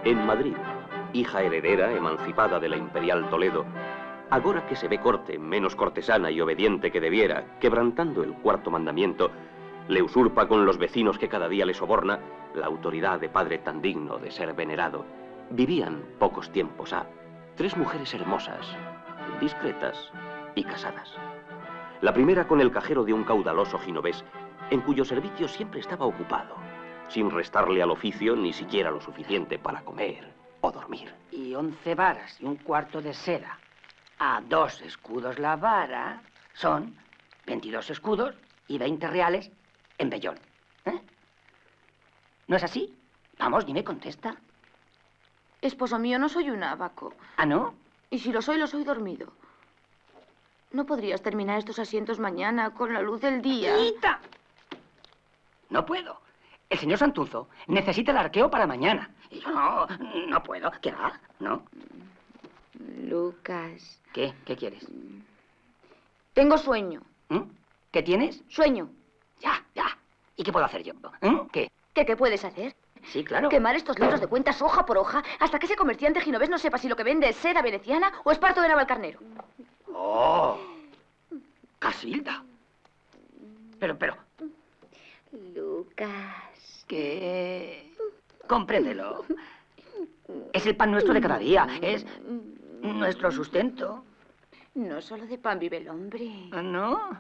En Madrid, hija heredera, emancipada de la imperial Toledo, agora que se ve corte, menos cortesana y obediente que debiera, quebrantando el cuarto mandamiento, le usurpa con los vecinos que cada día le soborna la autoridad de padre tan digno de ser venerado. Vivían pocos tiempos ha 3 mujeres hermosas, discretas y casadas. La primera con el cajero de un caudaloso ginovés, en cuyo servicio siempre estaba ocupado, sin restarle al oficio ni siquiera lo suficiente para comer o dormir. Y 11 varas y un cuarto de seda a 2 escudos la vara son 22 escudos y 20 reales en vellón. ¿Eh? ¿No es así? Vamos, dime, contesta. Esposo mío, no soy un abaco. ¿Ah, no? Y si lo soy dormido. ¿No podrías terminar estos asientos mañana con la luz del día? ¡Quita! No puedo. El señor Santuzo necesita el arqueo para mañana. Y yo no puedo. ¿Qué va? ¿No? Lucas. ¿Qué? ¿Qué quieres? Tengo sueño. ¿Qué tienes? Sueño. Ya. ¿Y qué puedo hacer yo? ¿Qué? ¿Qué puedes hacer? Sí, claro. Quemar estos libros de cuentas hoja por hoja hasta que ese comerciante ginovés no sepa si lo que vende es seda veneciana o esparto de Navalcarnero. ¡Oh! ¡Casilda! Pero... Lucas. ¿Qué? Compréndelo. Es el pan nuestro de cada día. Es nuestro sustento. No solo de pan vive el hombre. ¿Ah, no?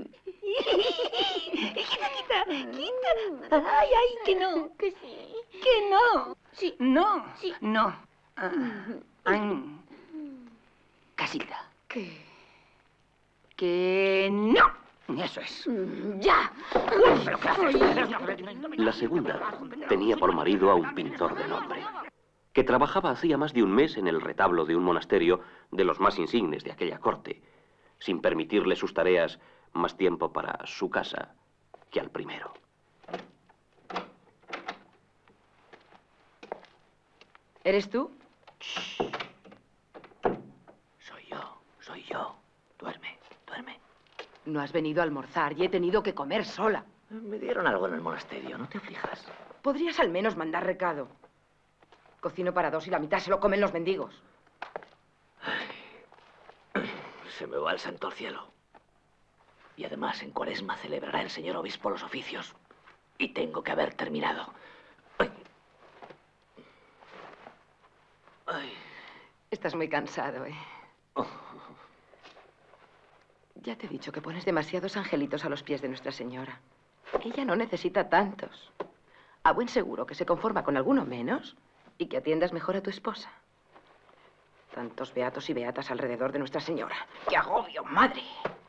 Quita. Ay, que no. Que sí. Que no. Sí. No. Sí. No. Casilda. ¿Qué? Que no. Eso es. ¡Ya! ¿Pero qué haces? La segunda tenía por marido a un pintor de nombre, que trabajaba hacía más de un mes en el retablo de un monasterio de los más insignes de aquella corte, sin permitirle sus tareas más tiempo para su casa que al primero. ¿Eres tú? Shh. Soy yo. Duerme. No has venido a almorzar y he tenido que comer sola. Me dieron algo en el monasterio, no te aflijas. Podrías al menos mandar recado. Cocino para 2 y la mitad se lo comen los mendigos. Se me va el santo al cielo. Y además, en Cuaresma celebrará el señor obispo los oficios. Y tengo que haber terminado. Ay. Estás muy cansado, ¿eh? Oh. Ya te he dicho que pones demasiados angelitos a los pies de Nuestra Señora. Ella no necesita tantos. A buen seguro que se conforma con alguno menos y que atiendas mejor a tu esposa. Tantos beatos y beatas alrededor de Nuestra Señora. ¡Qué agobio, madre!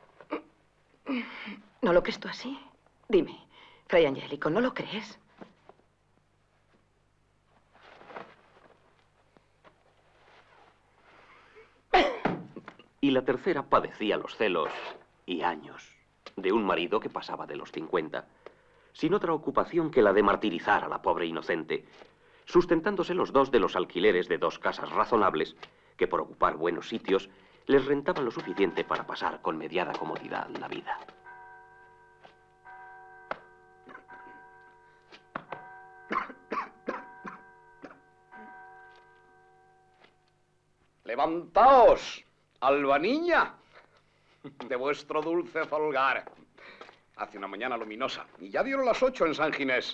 ¿No lo crees tú así? Dime, Fray Angélico, ¿no lo crees? Y la tercera padecía los celos, y años, de un marido que pasaba de los 50, sin otra ocupación que la de martirizar a la pobre inocente, sustentándose los dos de los alquileres de 2 casas razonables, que por ocupar buenos sitios, les rentaban lo suficiente para pasar con mediada comodidad la vida. ¡Levantaos, alba niña, de vuestro dulce folgar! Hace una mañana luminosa, y ya dieron las 8 en San Ginés.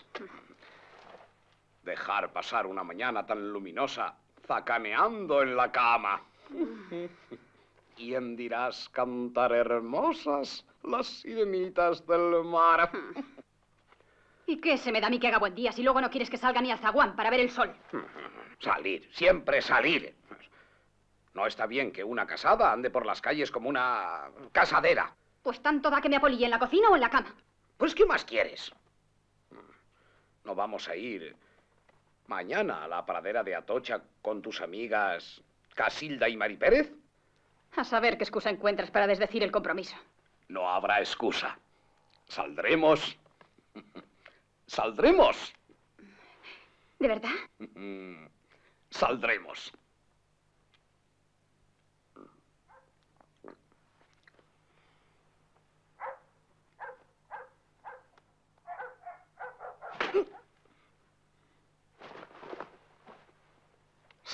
Dejar pasar una mañana tan luminosa, zacaneando en la cama. ¿Quién dirás cantar hermosas las sirenitas del mar? ¿Y qué se me da a mí que haga buen día si luego no quieres que salga ni al zaguán para ver el sol? Salir, siempre salir. No está bien que una casada ande por las calles como una casadera. Pues tanto da que me apolille en la cocina o en la cama. Pues, ¿qué más quieres? ¿No vamos a ir mañana a la pradera de Atocha con tus amigas Casilda y Mari Pérez? A saber qué excusa encuentras para desdecir el compromiso. No habrá excusa. Saldremos. ¡Saldremos! ¿De verdad? Saldremos.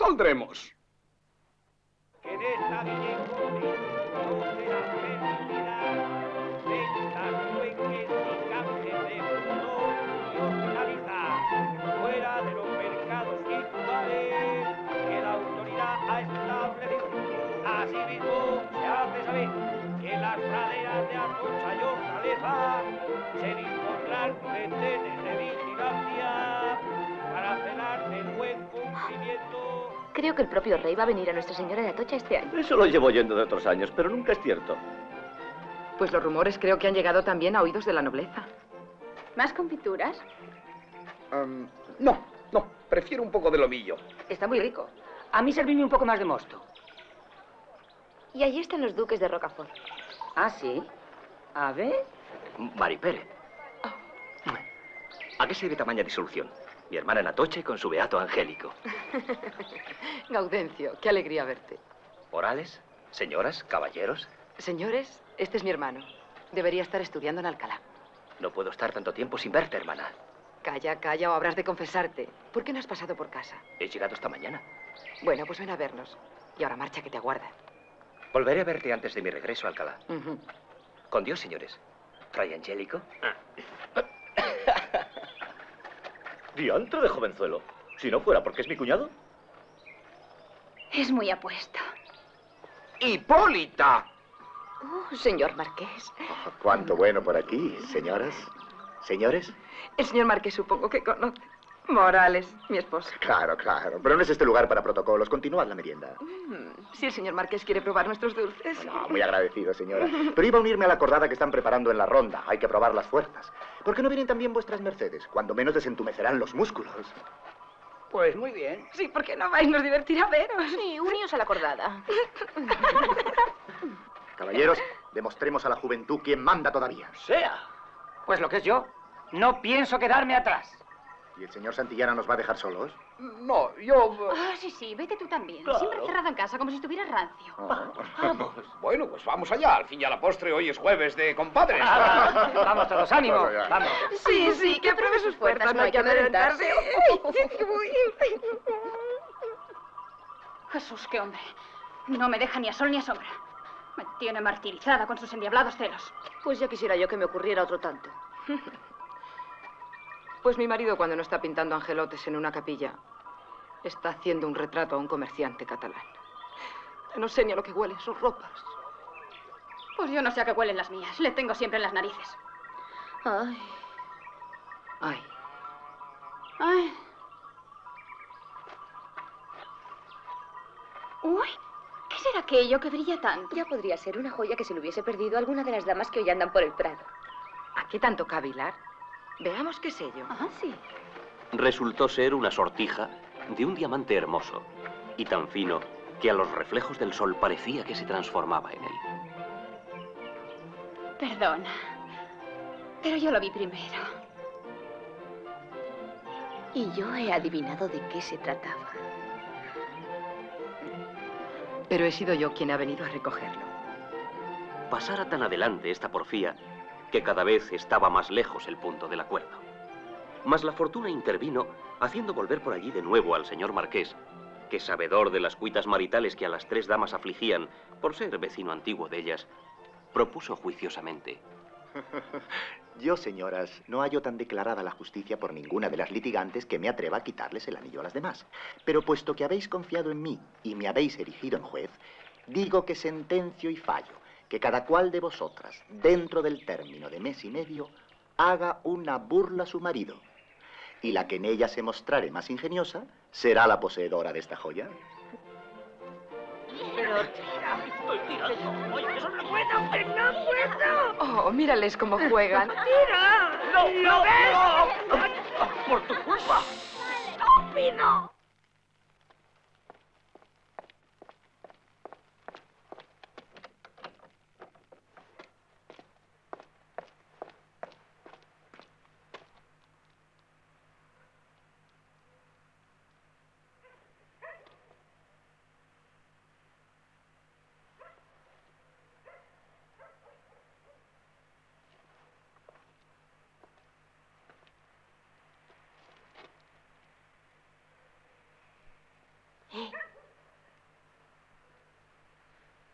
saldremos. Que de esta Guillemote no será felicidad, ventas, trueques y cambios de mundo y hortalizas, fuera de los mercados y ciudades que la autoridad ha establecido. Asimismo, se hace saber que en las praderas de Atocha y Hortaleza se dispondrán retenes de vigilancia para velar del buen cumplimiento. Creo que el propio rey va a venir a Nuestra Señora de Atocha este año. Eso lo llevo oyendo de otros años, pero nunca es cierto. Pues los rumores creo que han llegado también a oídos de la nobleza. ¿Más confituras? No, prefiero un poco de lomillo. Está muy rico. A mí servirme un poco más de mosto. Y allí están los duques de Rocafort. ¿Ah, sí? A ver. Maripere. ¿A qué se debe tamaña disolución? Mi hermana en Atocha con su beato angélico. Gaudencio, qué alegría verte. Morales, señoras, caballeros. Señores, este es mi hermano. Debería estar estudiando en Alcalá. No puedo estar tanto tiempo sin verte, hermana. Calla, calla, o habrás de confesarte. ¿Por qué no has pasado por casa? He llegado esta mañana. Bueno, pues ven a vernos. Y ahora marcha, que te aguarda. Volveré a verte antes de mi regreso a Alcalá. Ujú. Con Dios, señores. Fray Angélico. Diantre de jovenzuelo. Si no fuera porque es mi cuñado. Es muy apuesto. ¡Hipólita! Oh, señor marqués. Cuánto bueno por aquí, señoras. ¿Señores? El señor marqués supongo que conoce. Morales, mi esposa. Claro, pero no es este lugar para protocolos. Continuad la merienda. Si el señor marqués quiere probar nuestros dulces. No, muy agradecido, señora. Pero iba a unirme a la cordada que están preparando en la ronda. Hay que probar las fuerzas. ¿Por qué no vienen también vuestras mercedes? Cuando menos desentumecerán los músculos. Pues muy bien. Sí, ¿por qué no vais? Nos divertirá veros. Sí, uníos a la cordada. Caballeros, demostremos a la juventud quién manda todavía. Sea. Pues lo que es yo. No pienso quedarme atrás. ¿Y el señor Santillana nos va a dejar solos? No, yo... Ah, sí, vete tú también. Claro. Siempre cerrado en casa, como si estuvieras rancio. Bueno, pues vamos allá. Al fin y a la postre, hoy es jueves de compadres. Vamos todos, ánimo. Vamos. Sí, que pruebe sus fuerzas. No hay que amedrentarse. Jesús, qué hombre. No me deja ni a sol ni a sombra. Me tiene martirizada con sus endiablados celos. Pues ya quisiera yo que me ocurriera otro tanto. Pues mi marido, cuando no está pintando angelotes en una capilla, está haciendo un retrato a un comerciante catalán. No sé ni a lo que huelen sus ropas. Pues yo no sé a qué huelen las mías. Le tengo siempre en las narices. Ay. Ay, Ay. Uy, ¿qué será aquello que brilla tanto? Ya podría ser una joya que se le hubiese perdido a alguna de las damas que hoy andan por el prado. ¿a qué tanto cavilar? Veamos qué sello. Ah, sí. Resultó ser una sortija de un diamante hermoso y tan fino que a los reflejos del sol parecía que se transformaba en él. Perdona. Pero yo lo vi primero. Y yo he adivinado de qué se trataba. Pero he sido yo quien ha venido a recogerlo. Pasara tan adelante esta porfía que cada vez estaba más lejos el punto del acuerdo. Mas la fortuna intervino, haciendo volver por allí de nuevo al señor marqués, que sabedor de las cuitas maritales que a las tres damas afligían por ser vecino antiguo de ellas, propuso juiciosamente: Yo, señoras, no hallo tan declarada la justicia por ninguna de las litigantes que me atreva a quitarles el anillo a las demás. Pero puesto que habéis confiado en mí y me habéis erigido en juez, digo que sentencio y fallo que cada cual de vosotras, dentro del término de mes y medio, haga una burla a su marido. Y la que en ella se mostrare más ingeniosa será la poseedora de esta joya. Oh, mírales cómo juegan. ¡Por tu culpa!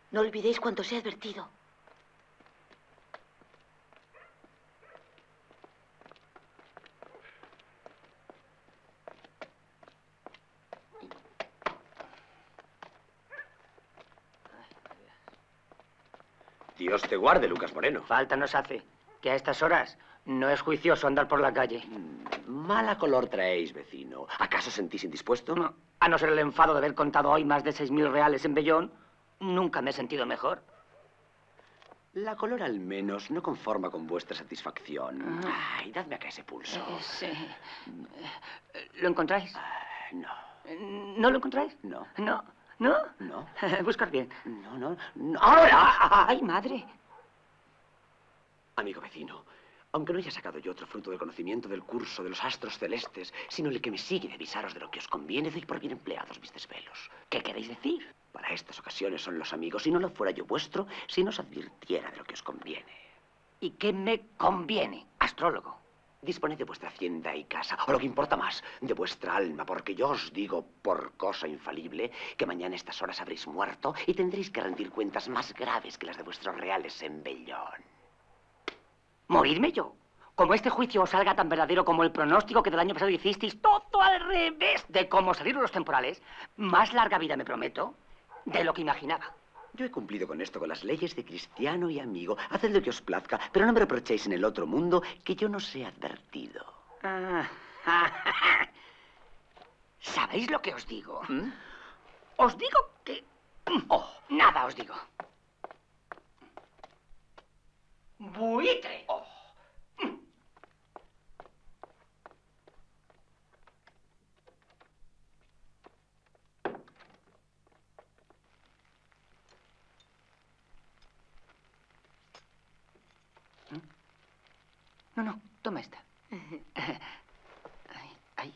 No olvidéis cuanto os he advertido. Dios te guarde, Lucas Moreno. Falta nos hace que a estas horas no es juicioso andar por la calle. Mala color traéis, vecino. ¿Acaso sentís indispuesto? No, a no ser el enfado de haber contado hoy más de 6.000 reales en Bellón, nunca me he sentido mejor. La color al menos no conforma con vuestra satisfacción. Ay, dadme acá ese pulso. Sí. ¿Lo encontráis? No. ¿No lo encontráis? No. ¿No? ¿No? No. Buscar bien. No. ¡Ahora! ¡Ay, madre! Amigo vecino, aunque no haya sacado yo otro fruto del conocimiento del curso de los astros celestes, sino el que me sigue de avisaros de lo que os conviene, doy por bien empleados mis desvelos. ¿Qué queréis decir? Para estas ocasiones son los amigos, si no lo fuera yo vuestro, si no os advirtiera de lo que os conviene. ¿Y qué me conviene, astrólogo? Disponed de vuestra hacienda y casa, o lo que importa más, de vuestra alma, porque yo os digo, por cosa infalible, que mañana a estas horas habréis muerto y tendréis que rendir cuentas más graves que las de vuestros reales en Bellón. ¿Morirme yo? Como este juicio os salga tan verdadero como el pronóstico que del año pasado hicisteis, todo al revés de cómo salieron los temporales, más larga vida me prometo de lo que imaginaba. Yo he cumplido con esto, con las leyes de cristiano y amigo. Haced lo que os plazca, pero no me reprochéis en el otro mundo que yo no os he advertido. ¿Sabéis lo que os digo? Os digo que... nada os digo. ¡Buitre! No, toma esta. Ahí.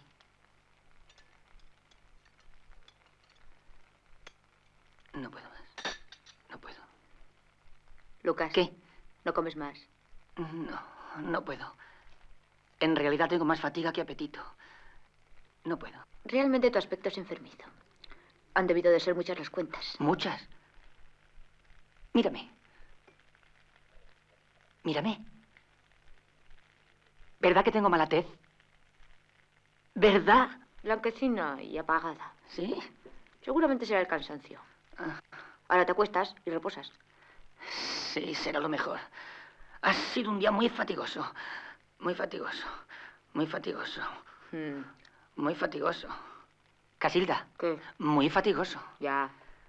No puedo más. No puedo. Lucas. ¿Qué? ¿No comes más? No puedo. En realidad tengo más fatiga que apetito. No puedo. Realmente tu aspecto es enfermizo. Han debido de ser muchas las cuentas. ¿Muchas? Mírame. ¿Verdad que tengo mala tez? ¿Verdad? Blanquecina y apagada. ¿Sí? Seguramente será el cansancio. Ahora te acuestas y reposas. Sí, será lo mejor. Ha sido un día muy fatigoso. Muy fatigoso. Casilda. ¿Qué? Muy fatigoso. Ya.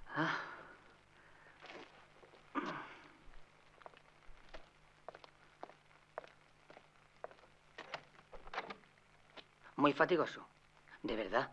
Muy fatigoso. De verdad.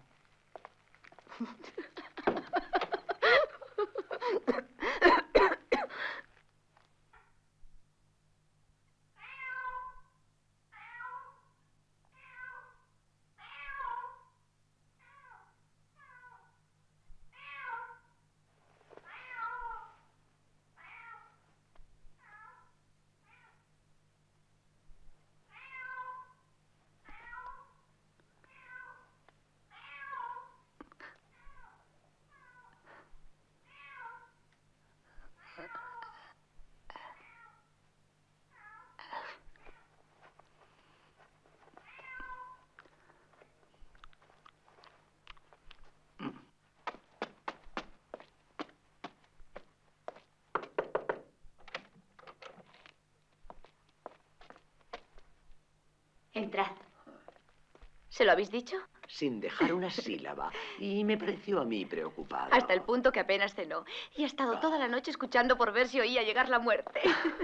Entrad. ¿Se lo habéis dicho? Sin dejar una sílaba. Y me pareció a mí preocupado. Hasta el punto que apenas cenó. Y ha estado toda la noche escuchando por ver si oía llegar la muerte.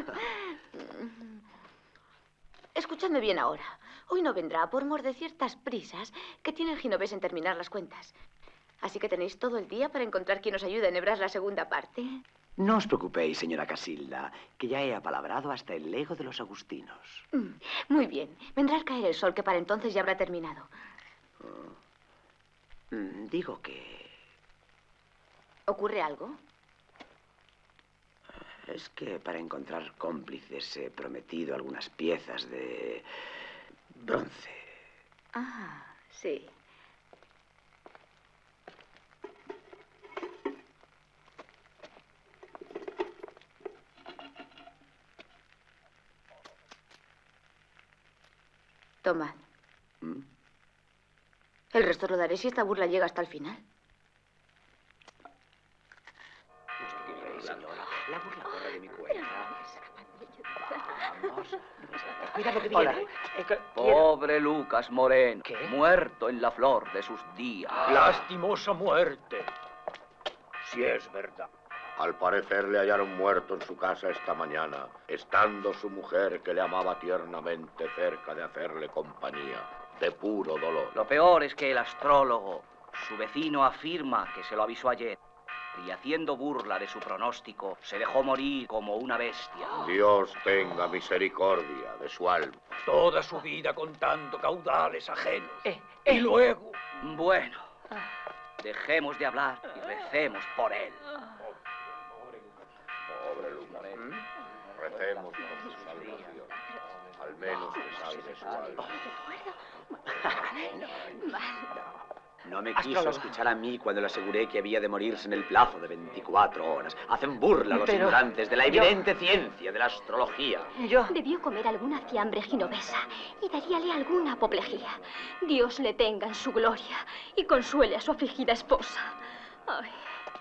Escuchadme bien ahora. Hoy no vendrá por mor de ciertas prisas que tiene el Ginovés en terminar las cuentas. Así que tenéis todo el día para encontrar quien os ayude a enhebrar la segunda parte. No os preocupéis, señora Casilda, que ya he apalabrado hasta el lego de los agustinos. Muy bien. Vendrá al caer el sol, que para entonces ya habrá terminado. Digo que... ¿Ocurre algo? Es que para encontrar cómplices he prometido algunas piezas de bronce. Ah, sí. Tomad. El resto lo daré si esta burla llega hasta el final. Señora, la burla corre de mi cuenta. Vamos. Cuidado que Hola. viene. Pobre Lucas Moreno, ¿Qué? muerto en la flor de sus días. Lastimosa muerte. Si es verdad. Al parecer le hallaron muerto en su casa esta mañana, estando su mujer, que le amaba tiernamente, cerca de hacerle compañía, de puro dolor. Lo peor es que el astrólogo, su vecino, afirma que se lo avisó ayer. Y haciendo burla de su pronóstico, se dejó morir como una bestia. Dios tenga misericordia de su alma. Toda su vida contando caudales ajenos. Y luego... Bueno, dejemos de hablar y recemos por él. Pobre Lucas. Recemos por su salvación. Al menos que salve su alma. No me quiso escuchar a mí cuando le aseguré que había de morirse en el plazo de 24 horas. Hacen burla a los ignorantes de la evidente ciencia de la astrología. Debió comer alguna fiambre genovesa y daríale alguna apoplejía. Dios le tenga en su gloria y consuele a su afligida esposa. Ay.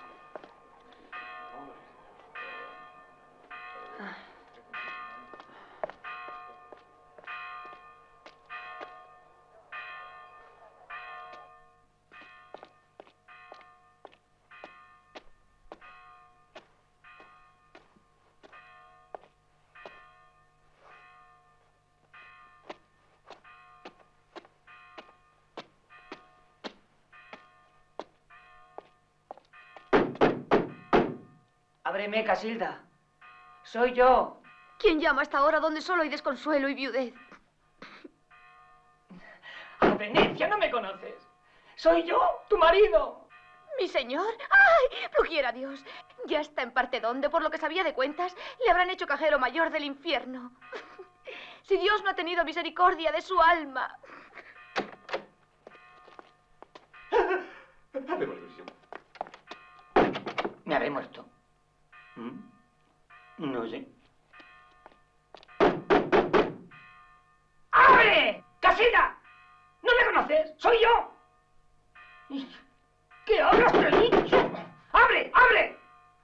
Ábreme, Casilda. Soy yo. ¿Quién llama hasta ahora donde solo hay desconsuelo y viudez? A Venecia, no me conoces. Soy yo, tu marido. ¿Mi señor? ¡Ay! Pluquiera Dios. Ya está en parte donde, por lo que sabía de cuentas, le habrán hecho cajero mayor del infierno. Si Dios no ha tenido misericordia de su alma. ¿Me habré muerto? No sé. ¡Abre! ¡Casilda! ¿No me conoces? ¡Soy yo! ¿Qué hablas, te he dicho? ¡Abre! ¡Abre!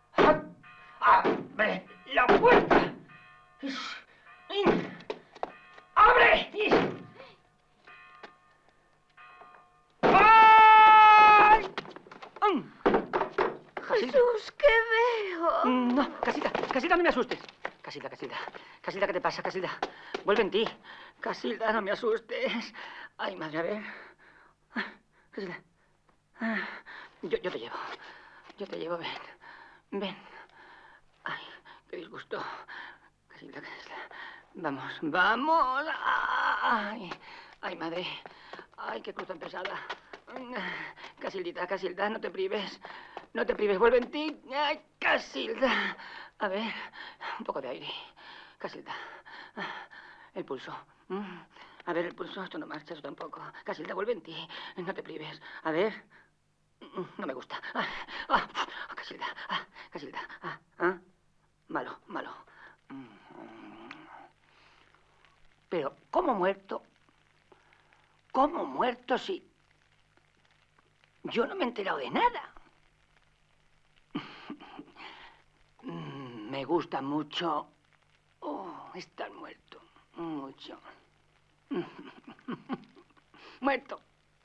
¡Abre la puerta! ¡Abre! ¡Ay! Jesús, ¿qué veo? No, Casilda, no me asustes. Casilda, ¿qué te pasa, Casilda? Vuelve en ti. Casilda, no me asustes. Ay, madre, a ver. Casilda. Yo te llevo, ven. Ven. Ay, qué disgusto. Casilda. Vamos. Ay, madre. Ay, qué cruz tan pesada. Casildita, no te prives. No te prives, vuelve en ti. Ay, Casilda. A ver, un poco de aire. Casilda. El pulso. A ver, el pulso, esto no marcha, eso tampoco. Casilda, vuelve en ti. No te prives. A ver. No me gusta. Casilda. Casilda. Malo. Pero, ¿cómo muerto? ¿Cómo muerto si yo no me he enterado de nada? Me gusta mucho estar muerto. Mucho. Muerto.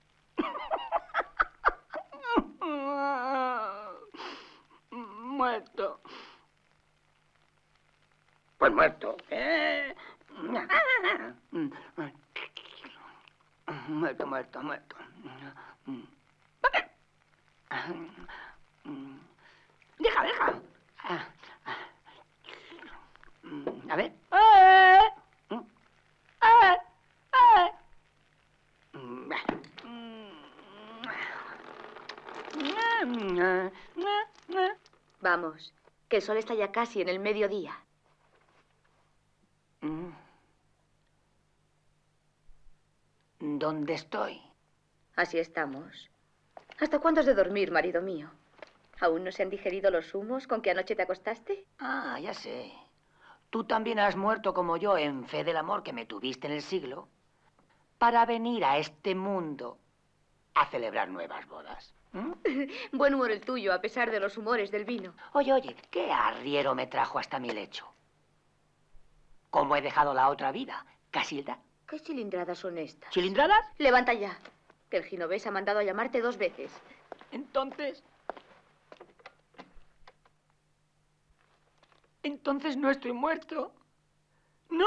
Muerto. Pues muerto. Muerto. Deja. A ver. Vamos, que el sol está ya casi en el mediodía. ¿Dónde estoy? Así estamos. ¿Hasta cuándo has de dormir, marido mío? ¿Aún no se han digerido los humos con que anoche te acostaste? Ya sé. Tú también has muerto como yo en fe del amor que me tuviste en el siglo. para venir a este mundo a celebrar nuevas bodas. Buen humor el tuyo, a pesar de los humores del vino. Oye, ¿qué arriero me trajo hasta mi lecho? ¿Cómo he dejado la otra vida, Casilda? ¿Qué cilindradas son estas? ¿Cilindradas? Levanta ya, que el genovés ha mandado a llamarte 2 veces. Entonces no estoy muerto, ¿no?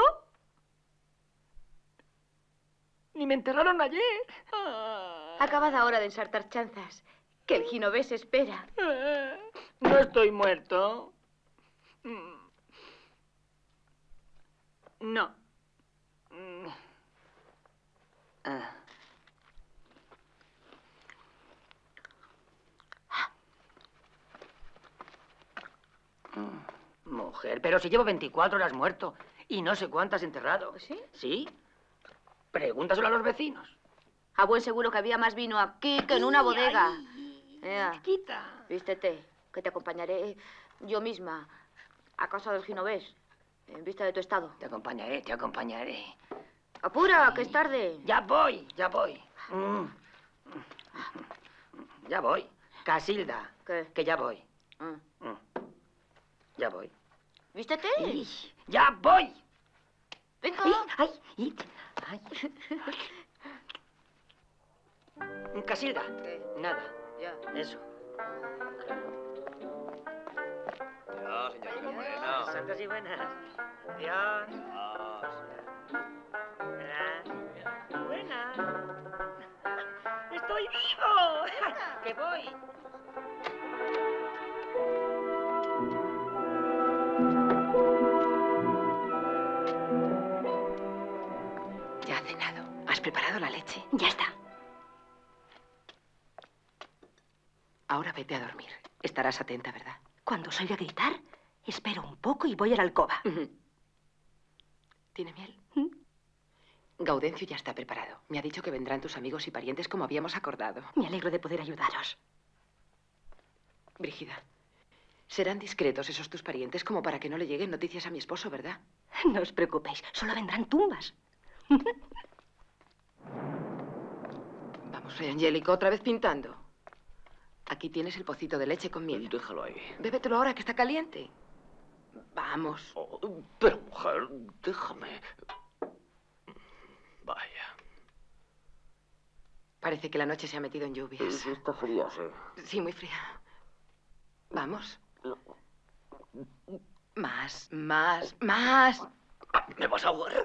Ni me enterraron ayer. Acabada ahora de ensartar chanzas, que el genovés espera. No estoy muerto. No. Mujer, pero si llevo 24 horas muerto y no sé cuántas enterrado. ¿Sí? ¿Sí? Pregúntaselo a los vecinos. A buen seguro que había más vino aquí que en una bodega. Chiquita. Vístete, que te acompañaré yo misma a casa del genovés, en vista de tu estado. Te acompañaré. Apura, que es tarde. Ya voy. Ya voy. Casilda. ¿Qué? Que ya voy. Ya voy. Vístete. ¡Ya voy! Venga. ¡Ay! Casilda. ¿Qué? Nada. Ya. Eso. Adiós, señorita Moreno. Santas y buenas. Adiós. Buenas. ¡Estoy vivo! ¡Que voy! Ya ha cenado. ¿Has preparado la leche? Ya está. Ahora vete a dormir. Estarás atenta, ¿verdad? Cuando os oiga gritar, espero un poco y voy a la alcoba. ¿Tiene miel? Gaudencio ya está preparado. Me ha dicho que vendrán tus amigos y parientes como habíamos acordado. Me alegro de poder ayudaros. Brígida, serán discretos esos tus parientes como para que no le lleguen noticias a mi esposo, ¿verdad? No os preocupéis, solo vendrán tumbas. Vamos, Fray Angélico, otra vez pintando. Aquí tienes el pocito de leche con miel. Déjalo ahí. Bébetelo ahora, que está caliente. Vamos. Pero, mujer, déjame. Vaya. Parece que la noche se ha metido en lluvias. Está fría, sí. Sí, muy fría. Vamos. Más. ¿Me vas a ahogar?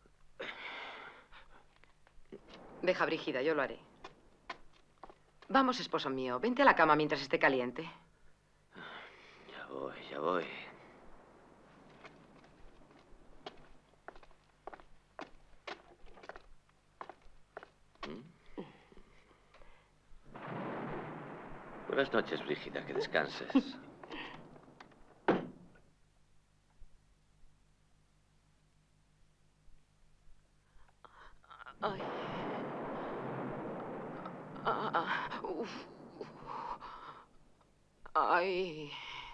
Deja, Brígida, yo lo haré. Vamos, esposo mío, vente a la cama mientras esté caliente. Ya voy. Buenas noches, Brígida, que descanses. Ay. Ay.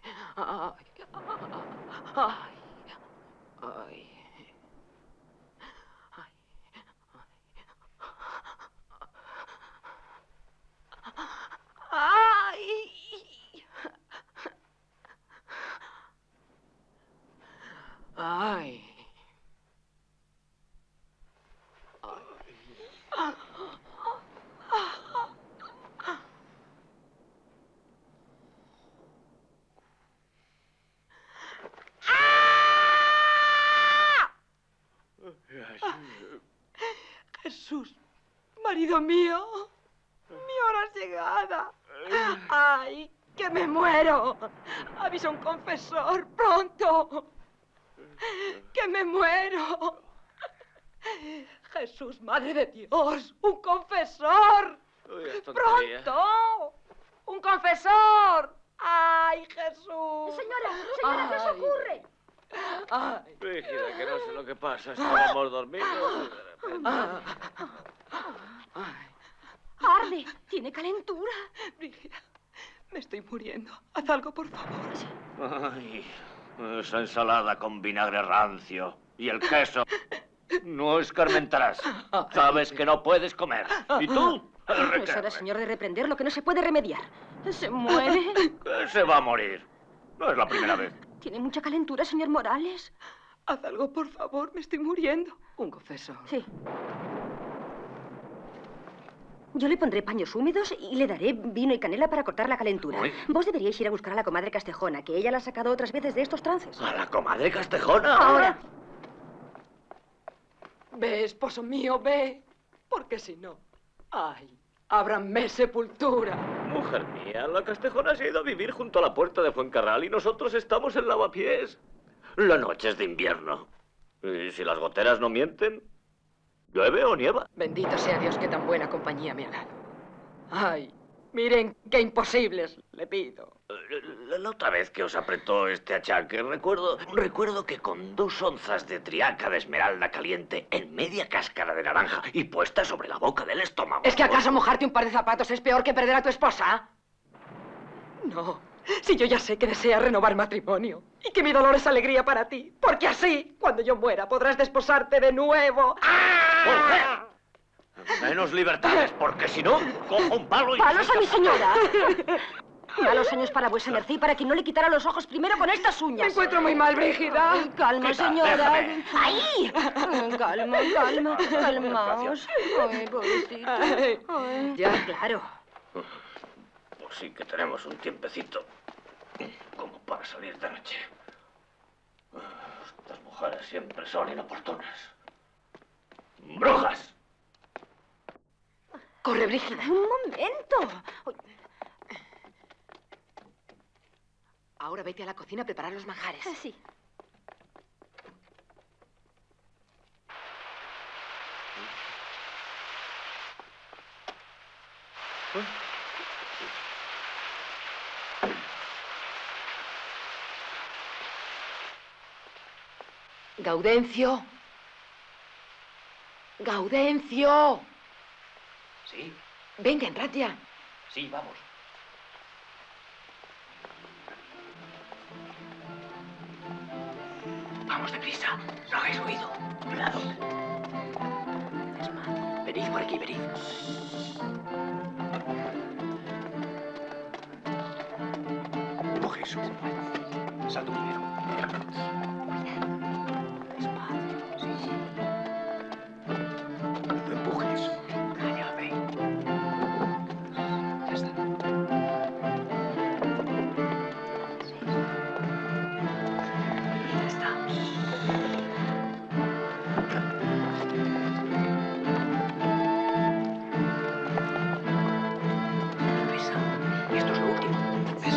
Jesús, marido mío, mi hora es llegada. ¡Ay, que me muero! Avisa a un confesor, pronto. ¡Que me muero! Jesús, madre de Dios, un confesor. ¡Pronto! ¡Un confesor! ¡Ay, Jesús! Señora, ¿qué os ocurre? Ay. Brígida, que no sé lo que pasa. Estábamos dormidos. Arde, tiene calentura. Brígida, me estoy muriendo. Haz algo, por favor. Ay, esa ensalada con vinagre rancio y el queso. No escarmentarás. Sabes que no puedes comer. ¿Y tú? Es hora, señor, de reprender lo que no se puede remediar. ¿Se muere? Que se va a morir. No es la primera vez. ¿Tiene mucha calentura, señor Morales? Haz algo, por favor. Me estoy muriendo. Un confeso. Sí. Yo le pondré paños húmedos y le daré vino y canela para cortar la calentura. Uy. Vos deberíais ir a buscar a la comadre Castejona, que ella la ha sacado otras veces de estos trances. ¿A la comadre Castejona? Ahora. Ve, esposo mío, ve. Porque si no... ¡Ay! ¡Ábranme sepultura! Mujer mía, la Castejona se ha ido a vivir junto a la puerta de Fuencarral y nosotros estamos en Lavapiés. La noche es de invierno. Y si las goteras no mienten, ¿llueve o nieva? Bendito sea Dios que tan buena compañía me ha dado. ¡Ay! Miren qué imposibles le pido. La otra vez que os apretó este achaque, recuerdo que con 2 onzas de triaca de esmeralda caliente en media cáscara de naranja y puesta sobre la boca del estómago. ¿Es que acaso mojarte un par de zapatos es peor que perder a tu esposa? No, si yo ya sé que deseas renovar matrimonio y que mi dolor es alegría para ti, porque así, cuando yo muera, podrás desposarte de nuevo. ¡Mujer! Menos libertades, porque si no, cojo un palo y... ¡Palos a mi señora! Malos años para vuesa merced y para que no le quitara los ojos primero con estas uñas. Me encuentro muy mal, Brígida. Ay, calma, Quita, señora. déjame. ¡Ay! Calma, calmaos. Ay, pobrecito. Ay. Ya, claro. Pues sí que tenemos un tiempecito como para salir de noche. Estas mujeres siempre son inoportunas. ¡Brujas! Corre, Brígida. Un momento. Ahora vete a la cocina a preparar los manjares. Sí. Gaudencio. Gaudencio. Sí, Venga, entrad ya. sí, vamos. Vamos deprisa. No hagáis ruido. Cuidado. Venid por aquí, venid. Coge eso. Salto primero. Despacio. Sí. No empujes. Cállate. Ya está. Ya está. Deprisa. Esto es lo último. ¿Ves?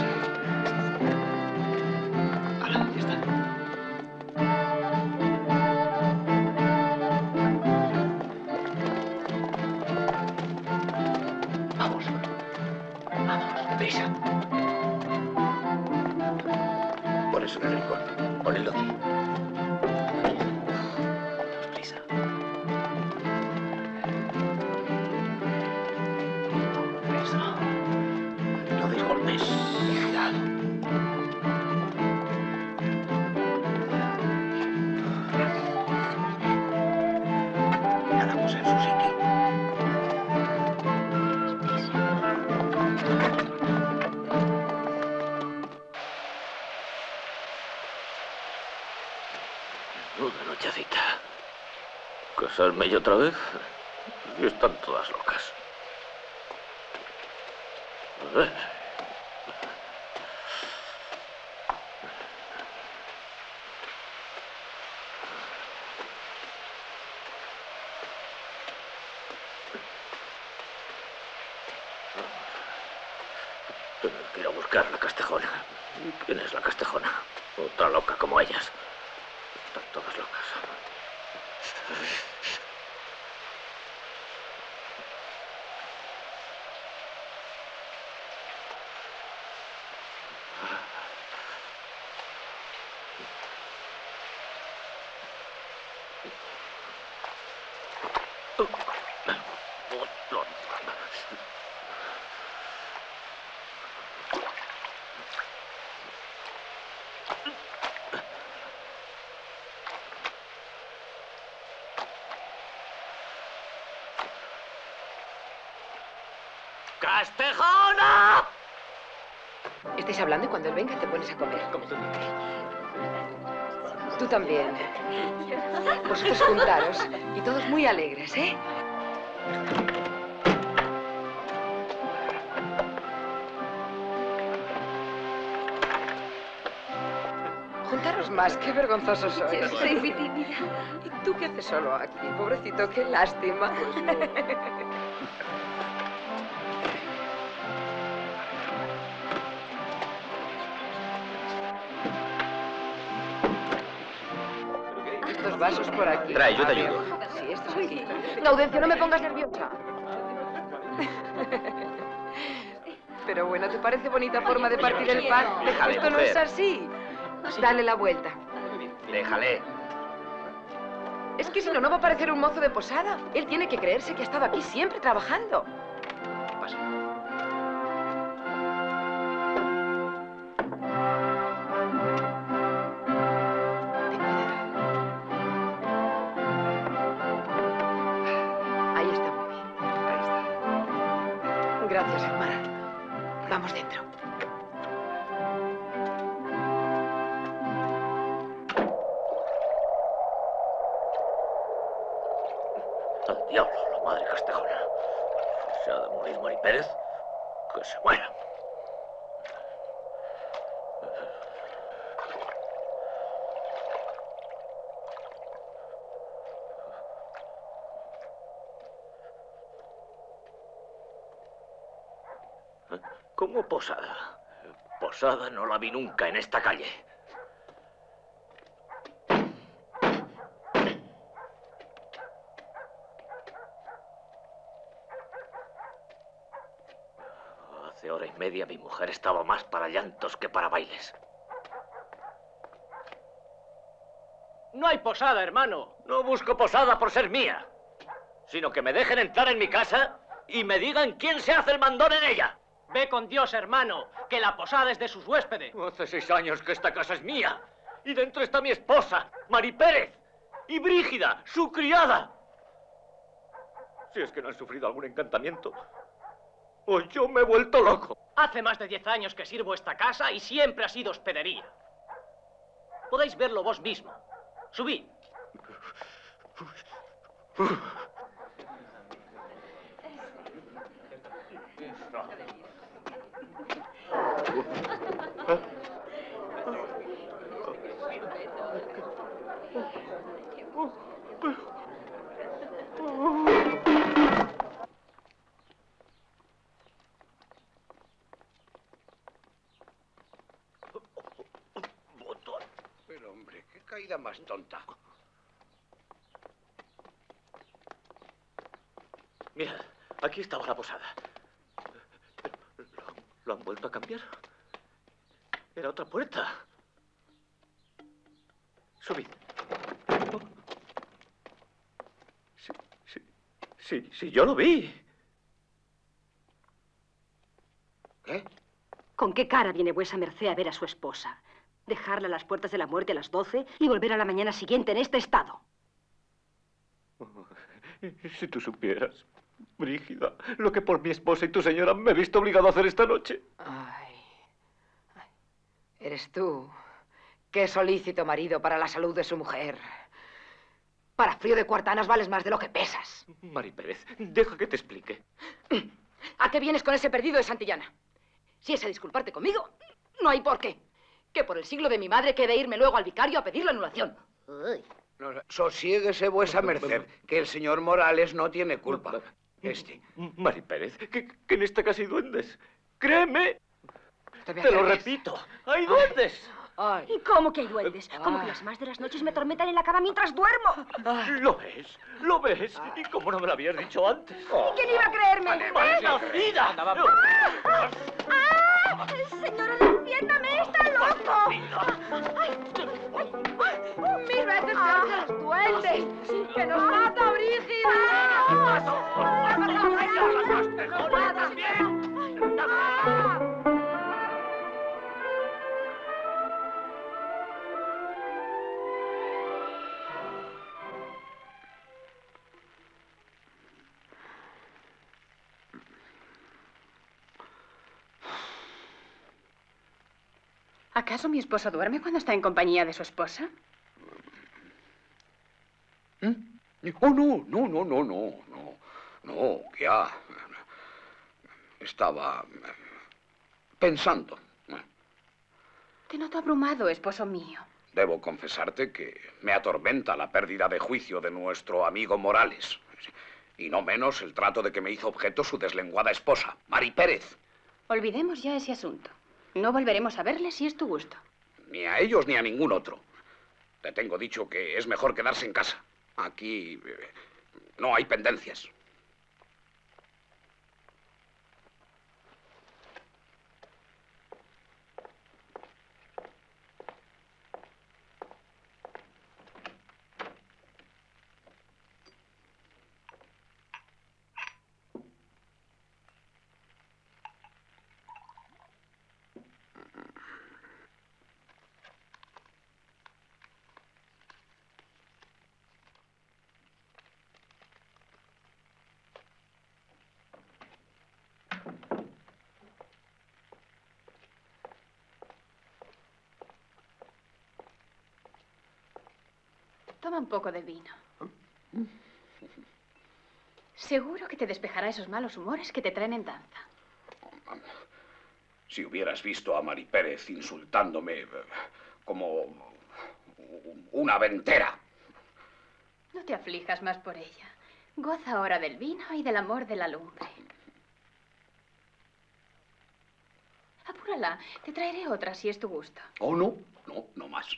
Hala, ya está. Vamos. Vamos, deprisa. Pon eso en el rincón. Ponedlo aquí. Deprisa. Eso. No deis golpes. Cuidado. Cada cosa en su sitio. Menuda nochecita. ¿Casarme yo otra vez? Y están todas locas. A ver. Tengo que ir a buscar la Castejona. ¿Quién es la Castejona? Otra loca como ellas. Están todas locas. ¡Castejona! Estáis hablando y cuando él venga te pones a comer. Como tú. Tú también. Vosotros juntaros y todos muy alegres, ¿eh? Juntaros más, qué vergonzosos sois. Soy muy tímida. ¿Y tú qué haces solo aquí? Pobrecito, qué lástima. Estos vasos por aquí. Trae, yo te ayudo. Sí, estos aquí. Gaudencio, no me pongas nerviosa. Pero bueno, ¿te parece bonita forma de partir el pan? Déjale, Esto no mujer. es así. Dale la vuelta. Déjale. Es que si no, no va a parecer un mozo de posada. Él tiene que creerse que ha estado aquí siempre trabajando. Pasa. Ahí está muy bien. Ahí está. Gracias, hermana. Vamos dentro. Al diablo, la madre Castejona. Si se ha de morir Mari Pérez, que se muera. ¿Cómo posada? Posada no la vi nunca en esta calle. Hace hora y media mi mujer estaba más para llantos que para bailes. No hay posada, hermano. No busco posada por ser mía, sino que me dejen entrar en mi casa y me digan quién se hace el mandón en ella. Ve con Dios, hermano, que la posada es de sus huéspedes. Hace 6 años que esta casa es mía. Y dentro está mi esposa, Mari Pérez. Y Brígida, su criada. Si es que no han sufrido algún encantamiento, o yo me he vuelto loco. Hace más de 10 años que sirvo esta casa y siempre ha sido hospedería. Podéis verlo vos mismo. Subid. Pero, hombre, qué caída más tonta. Mira, aquí estaba la posada. ¿Lo han vuelto a cambiar? Era otra puerta. Subid. Sí, yo lo vi. ¿Qué? ¿Con qué cara viene vuesa merced a ver a su esposa? Dejarla a las puertas de la muerte a las 12 y volver a la mañana siguiente en este estado. Si tú supieras, Brígida, lo que por mi esposa y tu señora me he visto obligado a hacer esta noche. Ay. Eres tú. Qué solícito marido para la salud de su mujer. Para frío de cuartanas vales más de lo que pesas. Mari Pérez, deja que te explique. ¿A qué vienes con ese perdido de Santillana? Si es a disculparte conmigo, no hay por qué. Que por el siglo de mi madre quede irme luego al vicario a pedir la anulación. Uy. No, sosiéguese vuesa merced, que el señor Morales no tiene culpa. Mari Pérez, que en esta casa hay duendes. Créeme. Te lo acerques. repito, hay duendes. ¿Y cómo que hay duendes? ¿Cómo que las más de las noches me atormentan en la cama mientras duermo? ¿Lo ves? ¿Lo ves? ¿Y cómo no me lo habías dicho antes? ¿Y quién iba a creerme? ¡Malnacida! ¡Señora, defiéndame! ¡Está loco! ¡Mil veces peor que los duendes! ¡Que nos mata, Brígida! ¿Acaso mi esposo duerme cuando está en compañía de su esposa? Oh, no, ya. Estaba pensando. Te noto abrumado, esposo mío. Debo confesarte que me atormenta la pérdida de juicio de nuestro amigo Morales. Y no menos el trato de que me hizo objeto su deslenguada esposa, Mari Pérez. Olvidemos ya ese asunto. No volveremos a verle si es tu gusto. Ni a ellos ni a ningún otro. Te tengo dicho que es mejor quedarse en casa. Aquí no hay pendencias. Toma un poco de vino. Seguro que te despejará esos malos humores que te traen en danza. Si hubieras visto a Mari Pérez insultándome como una ventera. No te aflijas más por ella. Goza ahora del vino y del amor de la lumbre. Apúrala. Te traeré otra si es tu gusto. Oh, no más.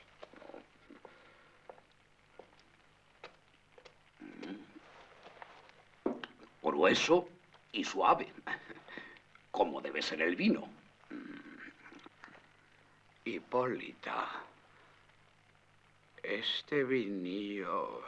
Grueso y suave, como debe ser el vino. Hipólita, este vinillo...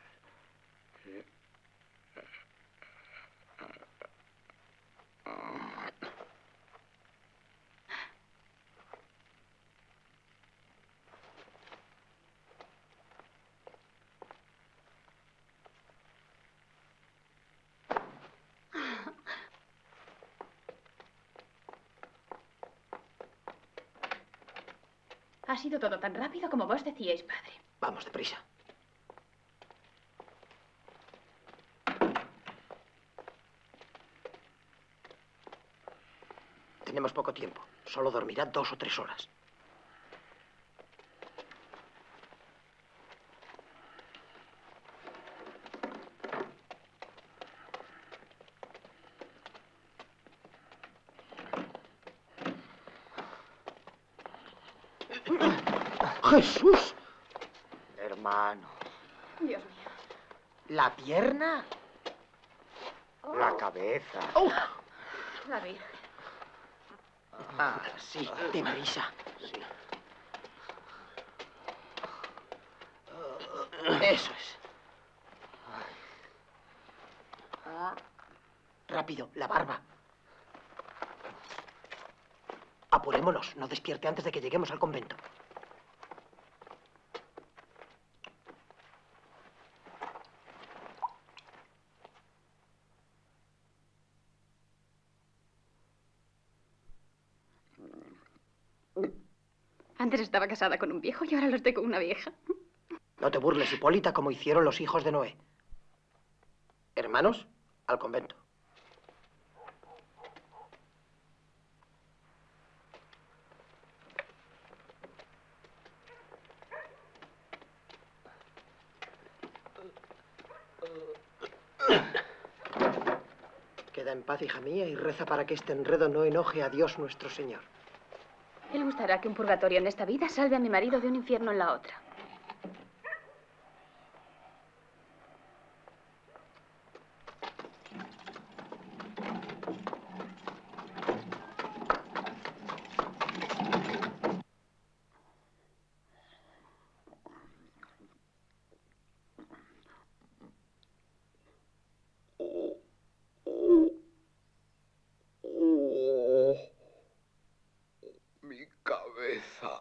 Ha sido todo tan rápido como vos decíais, padre. Vamos, deprisa. Tenemos poco tiempo. Solo dormirá 2 o 3 horas. ¡Jesús! Hermano. Dios mío. ¿La pierna? La cabeza. La Virgen. Ah, sí, deprisa. Sí. Eso es. Rápido, la barba. Apurémonos, no despierte antes de que lleguemos al convento. Antes estaba casada con un viejo y ahora lo estoy con una vieja. No te burles, Hipólita, como hicieron los hijos de Noé. Hermanos, al convento. Queda en paz, hija mía, y reza para que este enredo no enoje a Dios nuestro Señor. Él gustará que un purgatorio en esta vida salve a mi marido de un infierno en la otra. Cabeza.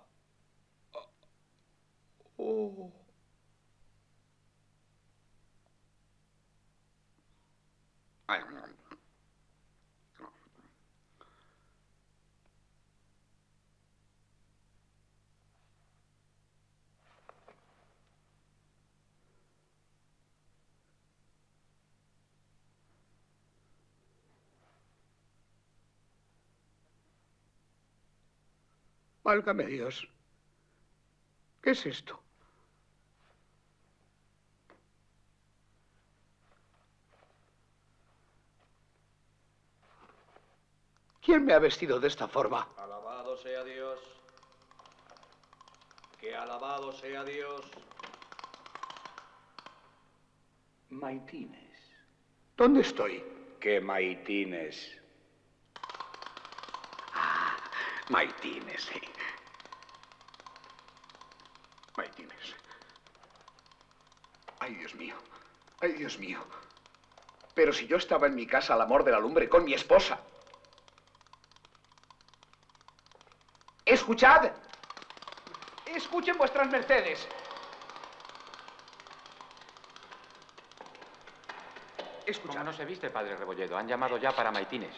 Válgame Dios. ¿Qué es esto? ¿Quién me ha vestido de esta forma? Alabado sea Dios. Que alabado sea Dios. Maitines. ¿Dónde estoy? ¿Qué Maitines? Ah, Maitines, sí. Maitines. Ay, Dios mío. Ay, Dios mío. Pero si yo estaba en mi casa al amor de la lumbre con mi esposa. ¡Escuchad! Escuchen vuestras mercedes. Escuchad. ¿Cómo no se viste, padre Rebolledo? Han llamado ya para Maitines.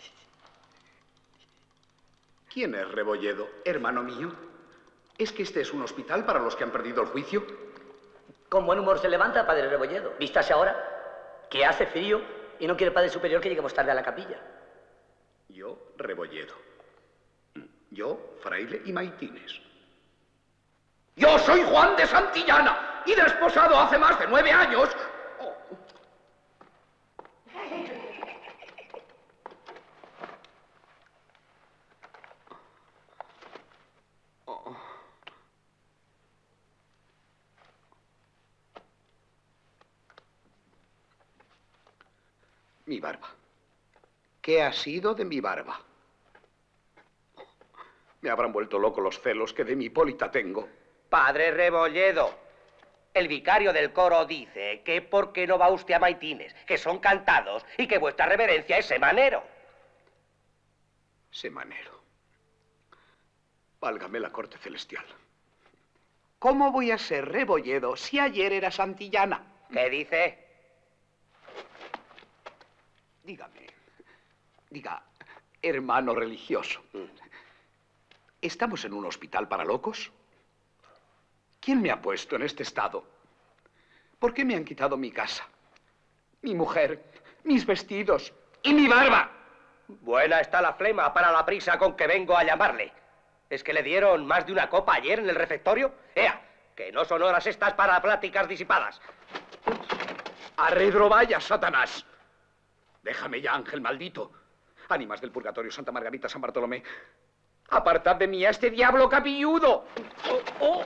¿Quién es Rebolledo, hermano mío? ¿Es que este es un hospital para los que han perdido el juicio? Con buen humor se levanta, padre Rebolledo. Vístase ahora, que hace frío y no quiere el padre superior que lleguemos tarde a la capilla. Yo, Rebolledo. Yo, fraile y Maitines. ¡Yo soy Juan de Santillana! Y desposado hace más de 9 años. Oh. Oh. Mi barba. ¿Qué ha sido de mi barba? Me habrán vuelto loco los celos que de mi Hipólita tengo. Padre Rebolledo, el vicario del coro dice que por qué no va usted a Maitines, que son cantados y que vuestra reverencia es semanero. Semanero. Válgame la corte celestial. ¿Cómo voy a ser Rebolledo si ayer era Santillana? ¿Qué dice? Dígame. Diga, hermano religioso. ¿Estamos en un hospital para locos? ¿Quién me ha puesto en este estado? ¿Por qué me han quitado mi casa, mi mujer, mis vestidos y mi barba? Buena está la flema para la prisa con que vengo a llamarle. ¿Es que le dieron más de una copa ayer en el refectorio? ¡Ea! Que no son horas estas para pláticas disipadas. ¡Arredro vaya, Satanás! Déjame ya, ángel maldito. Ánimas del purgatorio, Santa Margarita, San Bartolomé. ¡Apartad de mí a este diablo capilludo! ¡Oh, oh!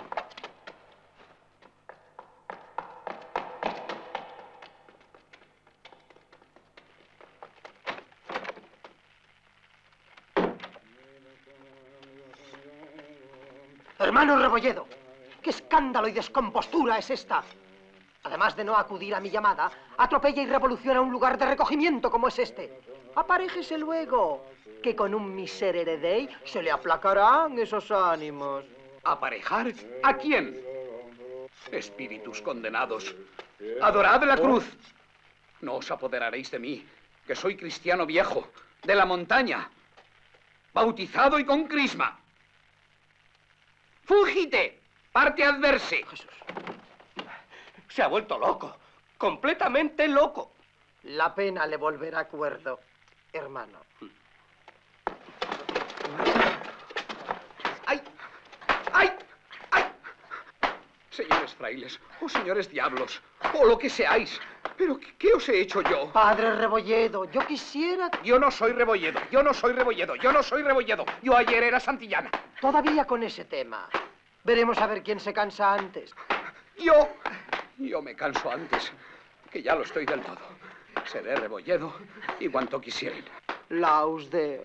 Hermano Rebolledo, qué escándalo y descompostura es esta. Además de no acudir a mi llamada, atropella y revoluciona un lugar de recogimiento como es este. Aparéjese luego, que con un miserere dei se le aplacarán esos ánimos. ¿Aparejar? ¿A quién? Espíritus condenados, adorad la cruz. No os apoderaréis de mí, que soy cristiano viejo, de la montaña, bautizado y con crisma. ¡Fúgite! ¡Parte adverse! Jesús. Se ha vuelto loco, completamente loco. La pena le volverá cuerdo, hermano. ¡Ay! ¡Ay! ¡Ay! Señores frailes, o señores diablos, o lo que seáis, ¿pero qué os he hecho yo? Padre Rebolledo, yo quisiera... Yo no soy Rebolledo, yo no soy Rebolledo, yo no soy Rebolledo. Yo ayer era Santillana. Todavía con ese tema. Veremos a ver quién se cansa antes. Yo me canso antes, que ya lo estoy del todo. Seré Rebolledo y cuanto quisieren. Laus de...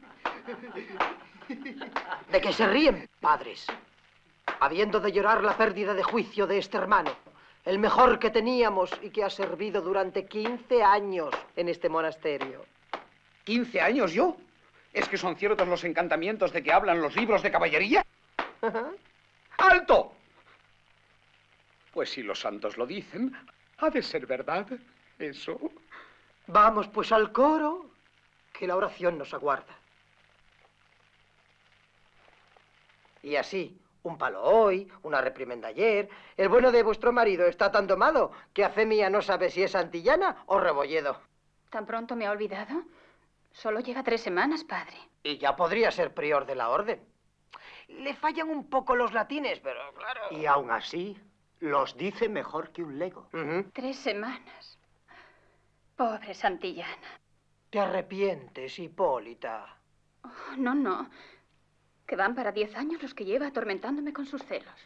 ¿De qué se ríen, padres? Habiendo de llorar la pérdida de juicio de este hermano, el mejor que teníamos y que ha servido durante 15 años en este monasterio. ¿15 años yo? ¿Es que son ciertos los encantamientos de que hablan los libros de caballería? ¡Alto! Pues si los santos lo dicen, ha de ser verdad eso. Vamos pues al coro, que la oración nos aguarda. Y así, un palo hoy, una reprimenda ayer. El bueno de vuestro marido está tan domado que a fe mía no sabe si es Santillana o Rebolledo. ¿Tan pronto me ha olvidado? Solo lleva 3 semanas, padre. Y ya podría ser prior de la orden. Le fallan un poco los latines, pero claro... Y aún así, los dice mejor que un lego. 3 semanas. Pobre Santillana. ¿Te arrepientes, Hipólita? Oh, no, no. Que van para 10 años los que lleva atormentándome con sus celos.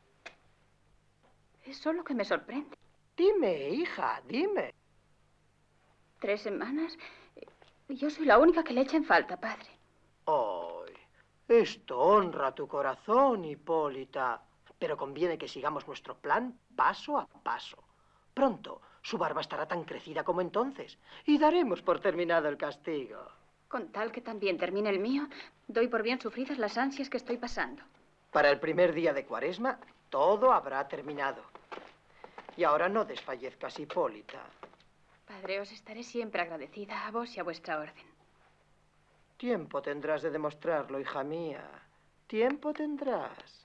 Es solo que me sorprende. Dime, hija, dime. 3 semanas. Yo soy la única que le echa en falta, padre. Ay, esto honra tu corazón, Hipólita. Pero conviene que sigamos nuestro plan paso a paso. Pronto, su barba estará tan crecida como entonces. Y daremos por terminado el castigo. Con tal que también termine el mío, doy por bien sufridas las ansias que estoy pasando. Para el primer día de Cuaresma, todo habrá terminado. Y ahora no desfallezcas, Hipólita. Padre, os estaré siempre agradecida a vos y a vuestra orden. Tiempo tendrás de demostrarlo, hija mía. Tiempo tendrás.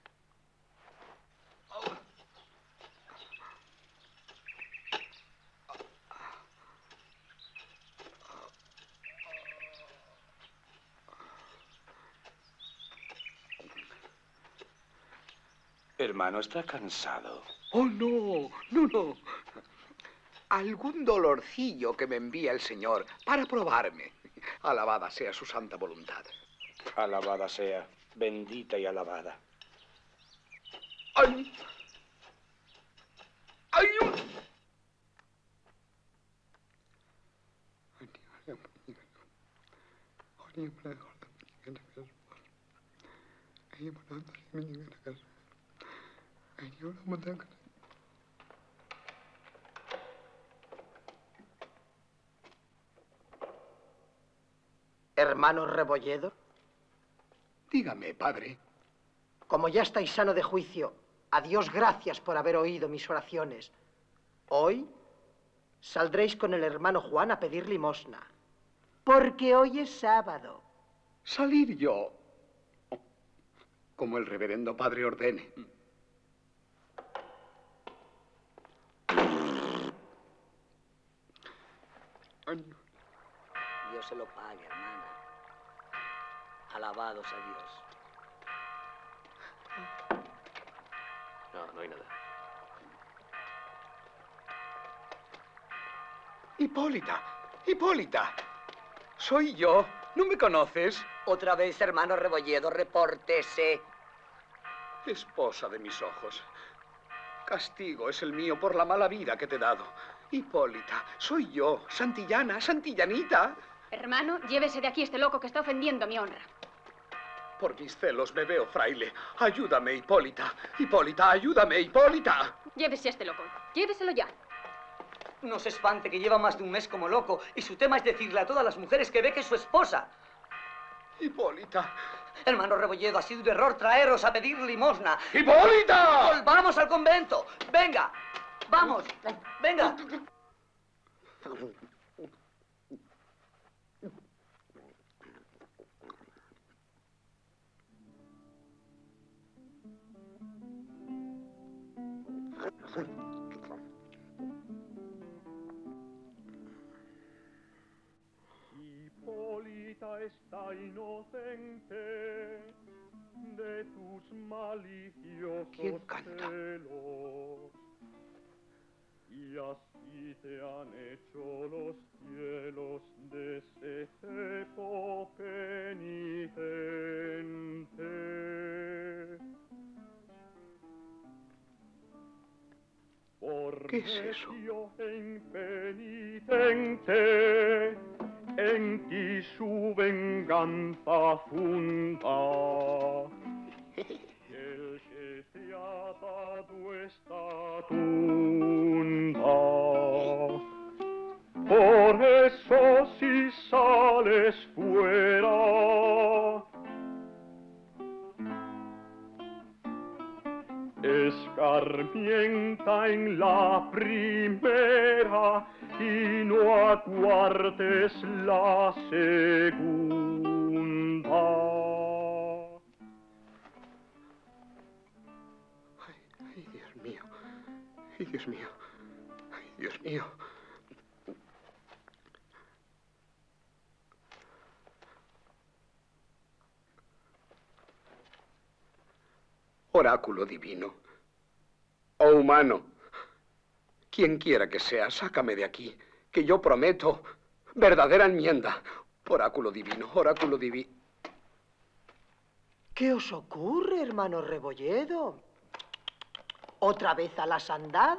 Hermano, está cansado. Oh, no, no, no. Algún dolorcillo que me envía el Señor para probarme. Alabada sea su santa voluntad. Alabada sea, bendita y alabada. ¡Ay! ¡Ay! Hermano Rebolledo. Dígame, padre. Como ya estáis sano de juicio, a Dios gracias por haber oído mis oraciones. Hoy saldréis con el hermano Juan a pedir limosna, porque hoy es sábado. Salir yo, como el reverendo padre ordene. Dios se lo pague, hermana. Alabados a Dios. No, no hay nada. Hipólita, Hipólita. Soy yo. ¿No me conoces? Otra vez, hermano Rebolledo, repórtese. Esposa de mis ojos. Castigo es el mío por la mala vida que te he dado. Hipólita, soy yo, Santillana, Santillanita. Hermano, llévese de aquí este loco que está ofendiendo mi honra. Por mis celos me veo fraile. Ayúdame, Hipólita. Hipólita, ayúdame, Hipólita. Llévese a este loco. Lléveselo ya. No se espante que lleva más de un mes como loco y su tema es decirle a todas las mujeres que ve que es su esposa. Hipólita. Hermano Rebolledo, ha sido un error traeros a pedir limosna. ¡Hipólita! ¡Volvamos al convento! ¡Venga! ¡Vamos! ¡Venga! Hipólita está inocente de tus maliciosos ¿Quién canta? celos. Y así te han hecho los cielos de ese cepo penitente. Por ¿Qué es eso? necio e impenitente, en ti su venganza funda. El que te ha dado esta tunda. Por eso si sales fuera, escarmienta en la primera y no aguardes la segunda. Ay, Dios mío. Ay, Dios mío. Ay, Dios mío. Oráculo divino. Oh humano. Quien quiera que sea, sácame de aquí, que yo prometo verdadera enmienda. Oráculo divino, oráculo divino. ¿Qué os ocurre, hermano Rebolledo? ¿Otra vez a las andadas?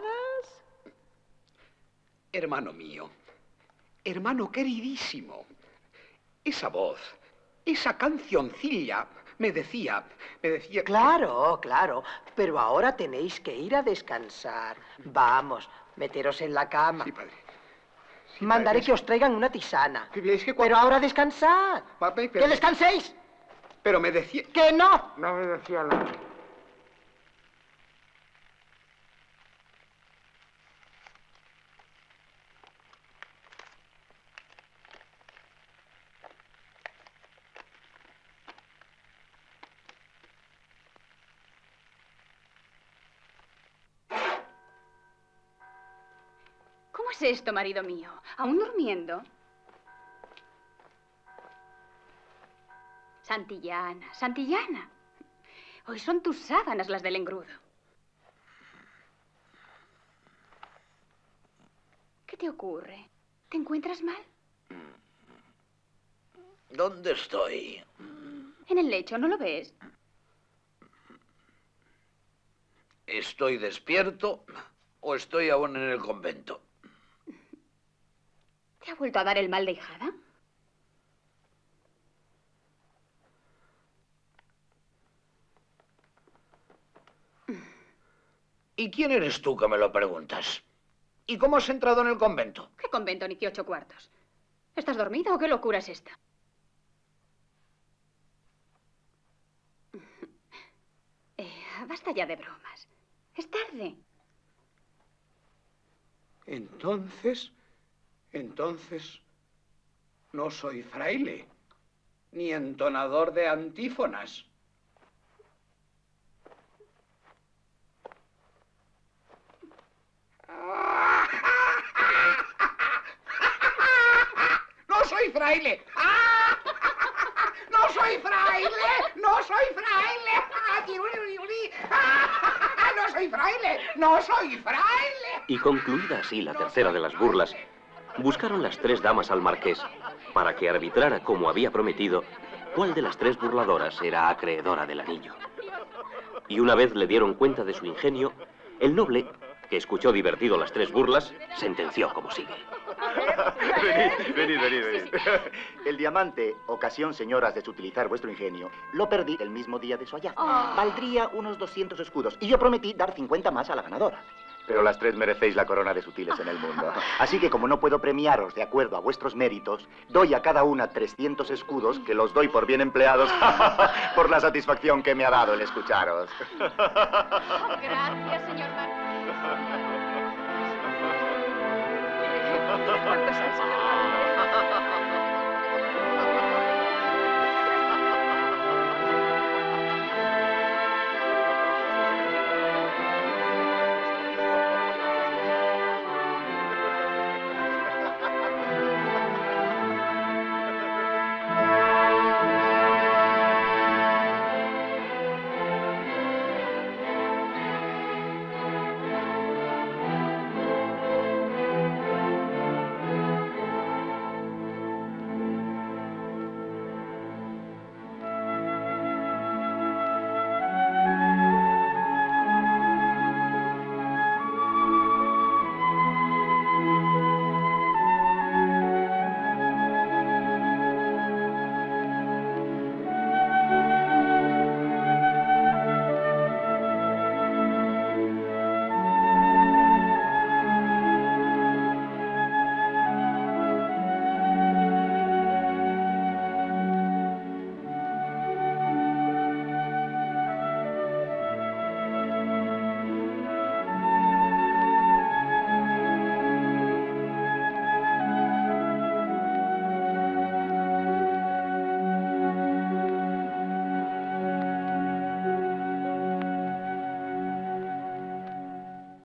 Hermano mío, hermano queridísimo, esa voz, esa cancioncilla me decía... Claro, claro, pero ahora tenéis que ir a descansar. Vamos, meteros en la cama. Sí, padre. Sí, Mandaré padre. que os traigan una tisana. Pero ahora descansad. ¡Que descanséis! Pero me decía... ¡Que no! No me decía nada. ¿Cómo es esto, marido mío? ¿Aún durmiendo? Santillana, Santillana. Hoy son tus sábanas las del engrudo. ¿Qué te ocurre? ¿Te encuentras mal? ¿Dónde estoy? En el lecho, ¿no lo ves? ¿Estoy despierto o estoy aún en el convento? ¿Te ha vuelto a dar el mal de hijada? ¿Y quién eres tú que me lo preguntas? ¿Y cómo has entrado en el convento? ¿Qué convento ni qué 8 cuartos? ¿Estás dormido o qué locura es esta? Basta ya de bromas. Es tarde. Entonces, no soy fraile, ni entonador de antífonas. ¡No soy fraile! ¡No soy fraile! ¡No soy fraile! ¡No soy fraile! ¡No soy fraile! Y concluida así la tercera de las burlas, buscaron las 3 damas al marqués para que arbitrara, como había prometido, cuál de las 3 burladoras era acreedora del anillo. Y una vez le dieron cuenta de su ingenio, el noble, que escuchó divertido las 3 burlas, sentenció como sigue. Venid. El diamante, ocasión, señoras, de utilizar vuestro ingenio, lo perdí el mismo día de su hallazgo. Valdría unos 200 escudos, y yo prometí dar 50 más a la ganadora. Pero las 3 merecéis la corona de sutiles en el mundo. Así que, como no puedo premiaros de acuerdo a vuestros méritos, doy a cada una 300 escudos, que los doy por bien empleados, por la satisfacción que me ha dado el escucharos. Gracias, señor marqués. ¿Cuántos son, señor marqués?